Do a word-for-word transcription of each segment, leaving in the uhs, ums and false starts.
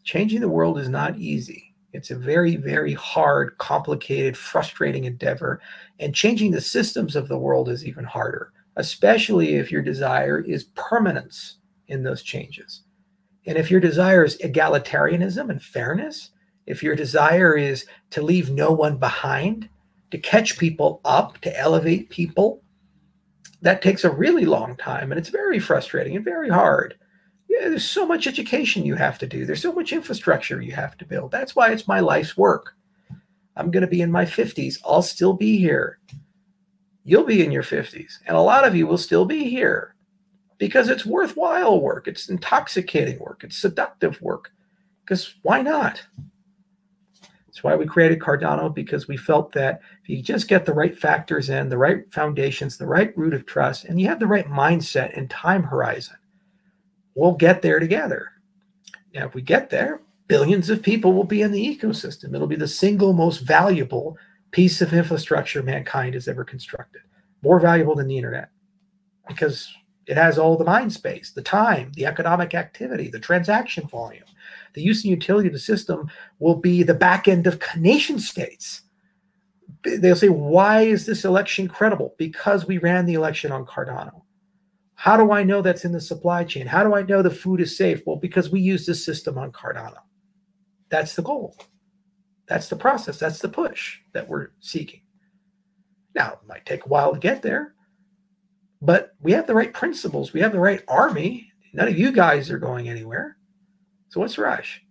Changing the world is not easy. It's a very, very hard, complicated, frustrating endeavor. And changing the systems of the world is even harder, especially if your desire is permanence in those changes. And if your desire is egalitarianism and fairness, if your desire is to leave no one behind, to catch people up, to elevate people, that takes a really long time, and it's very frustrating and very hard. Yeah, there's so much education you have to do. There's so much infrastructure you have to build. That's why it's my life's work. I'm going to be in my fifties. I'll still be here. You'll be in your fifties, and a lot of you will still be here because it's worthwhile work. It's intoxicating work. It's seductive work. Because why not? That's why we created Cardano, because we felt that if you just get the right factors in, the right foundations, the right root of trust, and you have the right mindset and time horizon, we'll get there together. Now, if we get there, billions of people will be in the ecosystem. It'll be the single most valuable piece of infrastructure mankind has ever constructed. More valuable than the internet, because it has all the mind space, the time, the economic activity, the transaction volume. The use and utility of the system will be the back end of nation states. They'll say, why is this election credible? Because we ran the election on Cardano. How do I know that's in the supply chain? How do I know the food is safe? Well, because we use this system on Cardano. That's the goal. That's the process. That's the push that we're seeking. Now, it might take a while to get there, but we have the right principles. We have the right army. None of you guys are going anywhere. So what's the rush?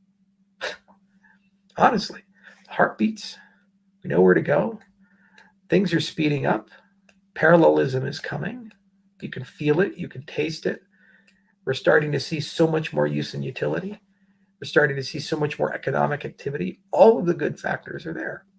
Honestly, heartbeats. We know where to go. Things are speeding up. Parallelism is coming. You can feel it. You can taste it. We're starting to see so much more use and utility. We're starting to see so much more economic activity. All of the good factors are there.